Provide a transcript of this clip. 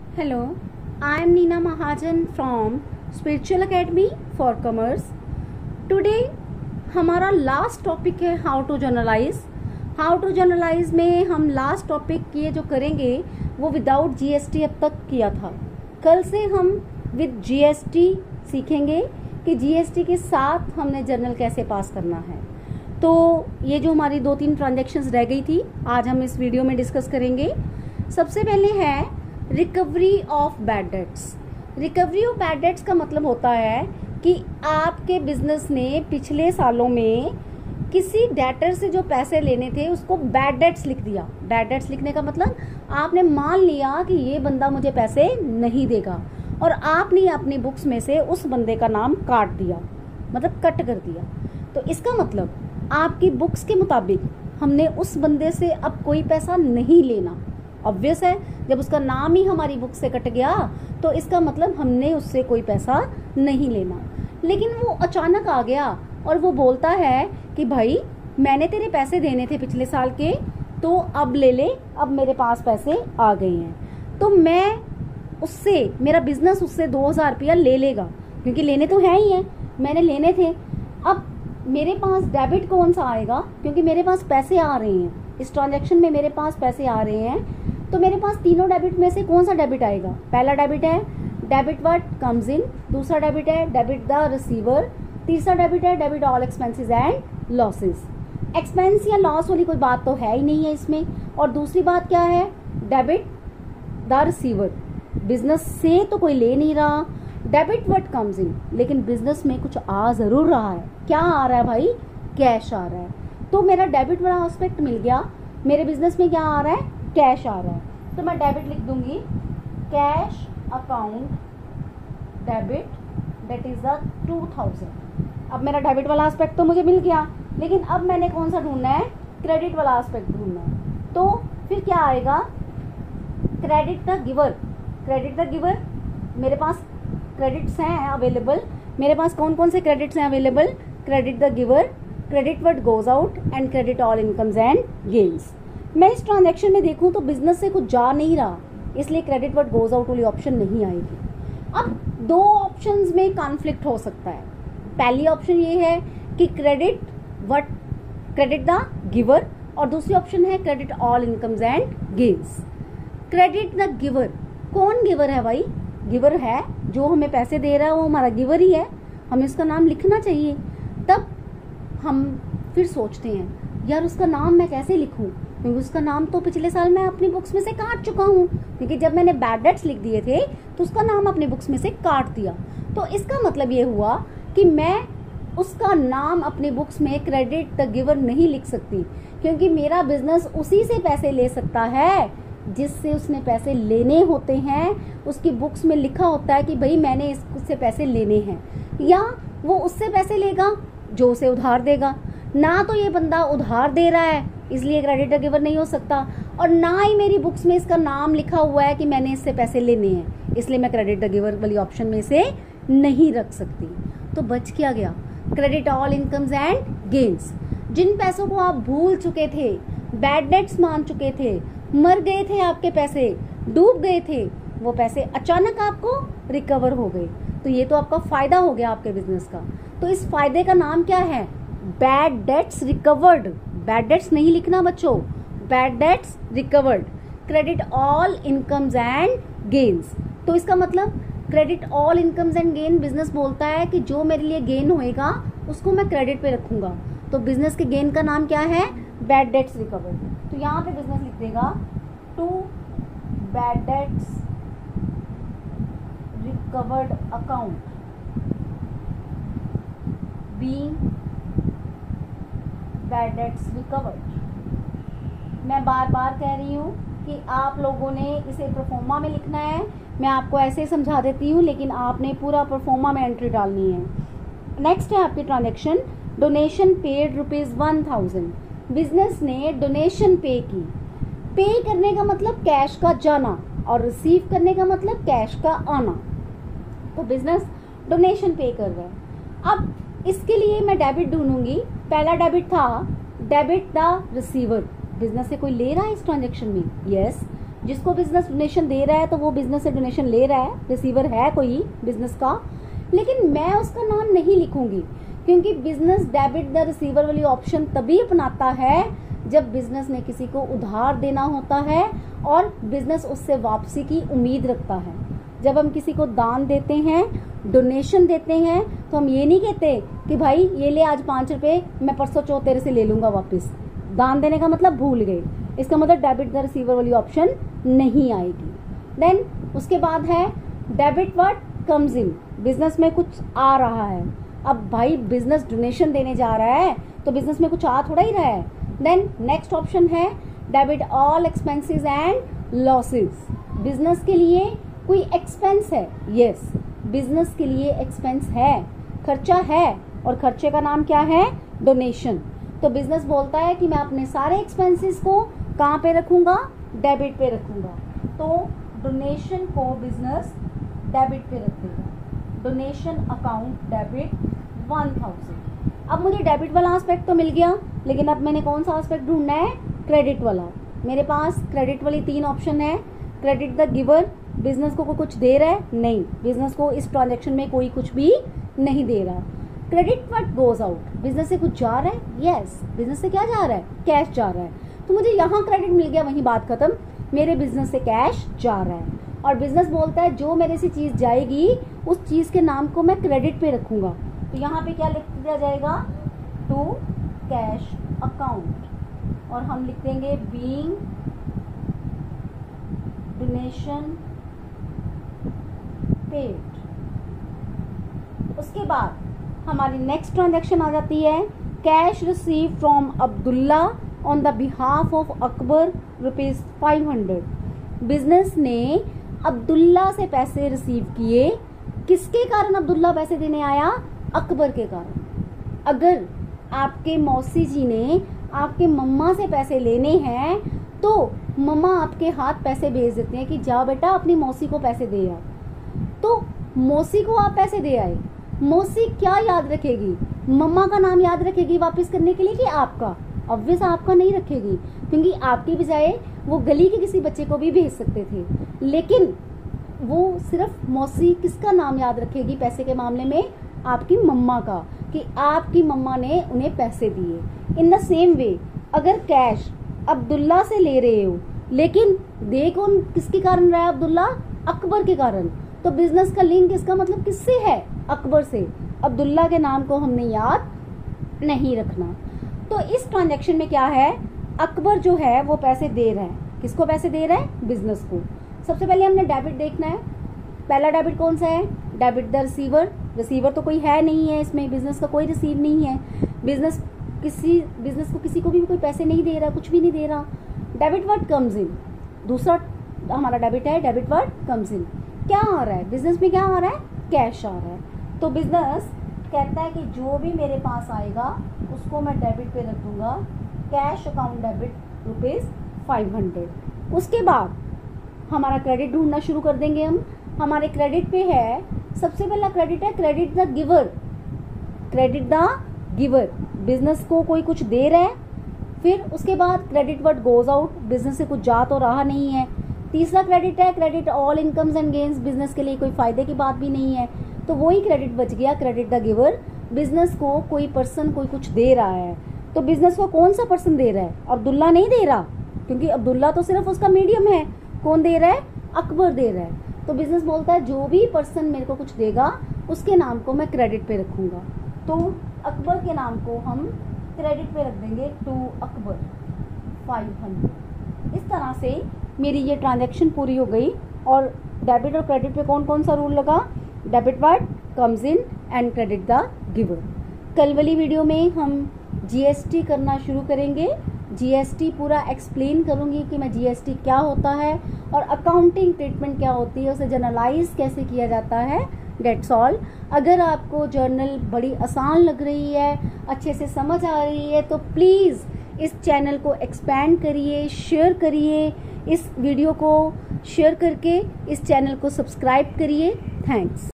Hello, I am Neena Mahajan from Spiritual Academy for Commerce. Today हमारा last topic है how to journalize. How to journalize में हम last topic ये जो करेंगे वो विदाउट जीएसटी अब तक किया था। कल से हम विद जीएसटी सीखेंगे कि जीएसटी के साथ हमने जर्नल कैसे पास करना है। तो ये जो हमारी 2-3 ट्रांजैक्शंस रह गई थी आज हम इस वीडियो में डिस्कस करेंगे। सबसे पहले है recovery of bad debts. Recovery of bad debts का मतलब होता है कि आपके बिजनेस ने पिछले सालों में किसी डेटर से जो पैसे लेने थे उसको बैड डेट्स लिख दिया। बैड डेट्स लिखने का मतलब आपने मान लिया कि ये बंदा मुझे पैसे नहीं देगा और आपने अपनी बुक्स में से उस बंदे का नाम काट दिया, मतलब कट कर दिया। तो इसका मतलब आपकी बुक्स के मुताबिक हमने उस बंदे से अब कोई पैसा नहीं लेना। ऑब्वियस है, जब उसका नाम ही हमारी बुक से कट गया तो इसका मतलब हमने उससे कोई पैसा नहीं लेना। लेकिन वो अचानक आ गया और वो बोलता है कि भाई मैंने तेरे पैसे देने थे पिछले साल के, तो अब ले ले, अब मेरे पास पैसे आ गए हैं। तो मैं उससे, मेरा बिजनेस उससे 2000 रुपया ले लेगा, क्योंकि लेने तो है ही है, मैंने लेने थे। अब मेरे पास डेबिट कौन सा आएगा, क्योंकि मेरे पास पैसे आ रहे हैं, इस ट्रांजैक्शन में मेरे पास पैसे आ रहे हैं। तो मेरे पास तीनों डेबिट में से कौन सा डेबिट आएगा? पहला डेबिट है डेबिट व्हाट कम्स इन, दूसरा डेबिट है डेबिट द रिसीवर, तीसरा डेबिट है debit all expenses and losses. Expense या लॉस वाली कोई बात तो है ही नहीं है इसमें। और दूसरी बात क्या है? डेबिट द रिसीवर, बिजनेस से तो कोई ले नहीं रहा। डेबिट व्हाट कम्स इन, लेकिन बिजनेस में कुछ आ जरूर रहा है। क्या आ रहा है भाई? कैश आ रहा है। तो मेरा डेबिट वाला एस्पेक्ट मिल गया। मेरे बिजनेस में क्या आ रहा है? कैश आ रहा है। तो मैं डेबिट लिख दूंगी, cash account debit, that is the 2000। अब मेरा डेबिट वाला एस्पेक्ट तो मुझे मिल गया, लेकिन अब मैंने कौन सा ढूंढना है? क्रेडिट वाला एस्पेक्ट ढूंढना है। तो फिर क्या आएगा? Credit the giver. Credit the giver, मेरे पास क्रेडिट्स हैं अवेलेबल। मेरे पास कौन कौन से क्रेडिट्स हैं available? Credit the giver, credit what goes out and credit all incomes and gains. मैं इस ट्रांजैक्शन में देखूं तो बिजनेस से कुछ जा नहीं रहा, इसलिए क्रेडिट व्हाट गोज आउट वाली ऑप्शन नहीं आएगी। अब दो ऑप्शंस में कॉन्फ्लिक्ट हो सकता है। पहली ऑप्शन ये है कि क्रेडिट द गिवर, और दूसरी ऑप्शन है credit all incomes and gains. Credit the giver, कौन गिवर है भाई? गिवर है जो हमें पैसे दे रहा है, वो हमारा गिवर ही है, हमें उसका नाम लिखना चाहिए। तब हम फिर सोचते हैं यार उसका नाम मैं कैसे लिखूं, क्योंकि उसका नाम तो पिछले साल मैं अपनी बुक्स में से काट चुका हूँ, क्योंकि जब मैंने बैड डेट्स लिख दिए थे तो उसका नाम अपनी बुक्स में से काट दिया। तो इसका मतलब ये हुआ कि मैं उसका नाम अपनी बुक्स में क्रेडिट द गिवर नहीं लिख सकती, क्योंकि मेरा बिजनेस उसी से पैसे ले सकता है जिससे उसने पैसे लेने होते हैं। उसकी बुक्स में लिखा होता है कि भाई मैंने इससे पैसे लेने हैं, या वो उससे पैसे लेगा जो उसे उधार देगा। ना तो ये बंदा उधार दे रहा है इसलिए क्रेडिट द गिवर नहीं हो सकता, और ना ही मेरी बुक्स में इसका नाम लिखा हुआ है कि मैंने इससे पैसे लेने हैं, इसलिए मैं क्रेडिट द गिवर वाली ऑप्शन में से नहीं रख सकती। तो बच क्या गया? Credit all incomes and gains. जिन पैसों को आप भूल चुके थे, बैड डेट्स मान चुके थे, मर गए थे, आपके पैसे डूब गए थे, वो पैसे अचानक आपको रिकवर हो गए। तो ये तो आपका फायदा हो गया आपके बिजनेस का। तो इस फायदे का नाम क्या है? Bad debts recovered. Bad debts नहीं लिखना बच्चों, bad debts recovered. Credit all incomes and gains. तो इसका मतलब credit all incomes and gain, business बोलता है कि जो मेरे लिए गेन होएगा उसको मैं क्रेडिट पे रखूंगा। तो बिजनेस के गेन का नाम क्या है? Bad debts recovered. तो यहाँ पे बिजनेस लिख देगा to bad debts recovered account being bad debts recovered. मैं बार बार कह रही हूँ कि आप लोगों ने इसे परफॉर्मा में लिखना है। मैं आपको ऐसे ही समझा देती हूँ, लेकिन आपने पूरा परफॉर्मा में एंट्री डालनी है। नेक्स्ट है आपकी ट्रांजैक्शन, डोनेशन पेड ₹1000। बिजनेस ने डोनेशन पे की। पे करने का मतलब कैश का जाना, और रिसीव करने का मतलब कैश का आना। तो बिजनेस डोनेशन पे कर रहा है। अब इसके लिए मैं डेबिट ढूंढूंगी। पहला डेबिट था डेबिट द रिसीवर, बिजनेस से कोई ले रहा है इस ट्रांजेक्शन में, यस। जिसको बिजनेस डोनेशन दे रहा है तो वो बिजनेस से डोनेशन ले रहा है, रिसीवर है कोई बिजनेस का, लेकिन मैं उसका नाम नहीं लिखूंगी, क्योंकि बिजनेस डेबिट द रिसीवर वाली ऑप्शन तभी अपनाता है जब बिजनेस ने किसी को उधार देना होता है और बिजनेस उससे वापसी की उम्मीद रखता है। जब हम किसी को दान देते हैं, डोनेशन देते हैं, तो हम ये नहीं कहते कि भाई ये ले आज 5 रुपए, मैं परसों चौथ तेरे से ले लूंगा वापस। दान देने का मतलब भूल गए, इसका मतलब डेबिट द रिसीवर वाली ऑप्शन नहीं आएगी। देन उसके बाद है debit what comes in, business में कुछ आ रहा है। अब भाई बिजनेस डोनेशन देने जा रहा है तो बिजनेस में कुछ आ थोड़ा ही रहा है। देन नेक्स्ट ऑप्शन है debit all expenses and losses, business के लिए कोई एक्सपेंस है, यस बिजनेस के लिए एक्सपेंस है, खर्चा है, और खर्चे का नाम क्या है, डोनेशन। तो बिजनेस बोलता है कि मैं अपने सारे एक्सपेंसेस को कहाँ पे रखूंगा, डेबिट पे रखूंगा, तो डोनेशन को बिजनेस डेबिट पे रख देगा। Donation account debit 1000। अब मुझे डेबिट वाला एस्पेक्ट तो मिल गया, लेकिन अब मैंने कौन सा एस्पेक्ट ढूंढना है, क्रेडिट वाला। मेरे पास क्रेडिट वाली 3 ऑप्शन है। क्रेडिट द गिवर, बिजनेस को कुछ दे रहा है, नहीं, बिजनेस को इस ट्रांजेक्शन में कोई कुछ भी नहीं दे रहा। Credit what goes out, business से कुछ जा रहा है, यस बिजनेस से क्या जा रहा है, कैश जा रहा है, तो मुझे यहाँ क्रेडिट मिल गया, वहीं बात खत्म, मेरे बिजनेस से कैश जा रहा है। और बिजनेस बोलता है जो मेरे से चीज जाएगी उस चीज के नाम को मैं क्रेडिट पे रखूंगा, तो यहाँ पे क्या लिख दिया जाएगा, टू कैश अकाउंट, और हम लिख देंगे बीइंग डोनेशन पेड। उसके बाद हमारी नेक्स्ट ट्रांजैक्शन आ जाती है cash receive from Abdullah on the behalf of Akbar ₹500। Business ने अब्दुल्ला से पैसे रिसीव किए, किसके कारण अब्दुल्ला पैसे देने आया, अकबर के कारण। अगर आपके मौसी जी ने आपके मम्मा से पैसे लेने हैं तो मम्मा आपके हाथ पैसे भेज देते हैं कि जाओ बेटा अपनी मौसी को पैसे दे आ, तो मौसी को आप पैसे दे आए, मौसी क्या याद रखेगी, मम्मा का नाम याद रखेगी वापस करने के लिए कि आपका, ऑब्वियस आपका नहीं रखेगी, क्योंकि आपकी बजाय वो गली के किसी बच्चे को भी भेज सकते थे, लेकिन वो सिर्फ मौसी किसका नाम याद रखेगी पैसे के मामले में, आपकी मम्मा का, कि आपकी मम्मा ने उन्हें पैसे दिए। इन द सेम वे अगर कैश अब्दुल्ला से ले रहे हो, लेकिन दे कौन किसके कारण रहा है, अब्दुल्ला अकबर के कारण, तो बिजनेस का लिंक इसका मतलब किससे है, अकबर से। अब्दुल्ला के नाम को हमने याद नहीं रखना। तो इस ट्रांजैक्शन में क्या है, अकबर जो है वो पैसे दे रहा है, किसको पैसे दे रहा है, बिजनेस को। सबसे पहले हमने डेबिट देखना है, पहला डेबिट कौन सा है, डेबिट द रिसीवर। रिसीवर तो कोई है नहीं है इसमें, बिजनेस का कोई रिसीव नहीं है, बिजनेस को किसी को भी कोई पैसे नहीं दे रहा, कुछ भी नहीं दे रहा। डेबिट व्हाट कम्स इन, दूसरा हमारा डेबिट है, डेबिट व्हाट कम्स इन, क्या आ रहा है बिजनेस में, क्या आ रहा है, कैश आ रहा है। तो बिजनेस कहता है कि जो भी मेरे पास आएगा उसको मैं डेबिट पे रख दूंगा, कैश अकाउंट डेबिट ₹500। उसके बाद हमारा क्रेडिट ढूंढना शुरू कर देंगे हम। हमारे क्रेडिट पे है, सबसे पहला क्रेडिट है credit the giver. Credit the giver, business को कोई कुछ दे रहा है, फिर उसके बाद credit what goes out, business से कुछ जा तो रहा नहीं है। तीसरा क्रेडिट है credit all incomes and gains, business के लिए कोई फायदे की बात भी नहीं है, तो वही क्रेडिट बच गया, क्रेडिट द गिवर। बिजनेस को कोई पर्सन कोई कुछ दे रहा है, तो बिजनेस को कौन सा पर्सन दे रहा है, अब्दुल्ला नहीं दे रहा, क्योंकि अब्दुल्ला तो सिर्फ उसका मीडियम है, कौन दे रहा है, अकबर दे रहा है। तो बिजनेस बोलता है जो भी पर्सन मेरे को कुछ देगा उसके नाम को मैं क्रेडिट पे रखूंगा, तो अकबर के नाम को हम क्रेडिट पे रख देंगे, टू अकबर 500। इस तरह से मेरी ये ट्रांजैक्शन पूरी हो गई। और डेबिट और क्रेडिट पे कौन कौन सा रूल लगा, debit what comes in and credit the giver. कल वाली वीडियो में हम जीएसटी करना शुरू करेंगे, जीएसटी पूरा एक्सप्लेन करूंगी कि मैं जीएसटी क्या होता है और अकाउंटिंग ट्रीटमेंट क्या होती है, उसे जर्नलाइज कैसे किया जाता है, डेट्स ऑल। अगर आपको जर्नल बड़ी आसान लग रही है, अच्छे से समझ आ रही है, तो प्लीज़ इस चैनल को एक्सपैंड करिए, शेयर करिए, इस वीडियो को शेयर करके इस चैनल को सब्सक्राइब करिए। थैंक्स।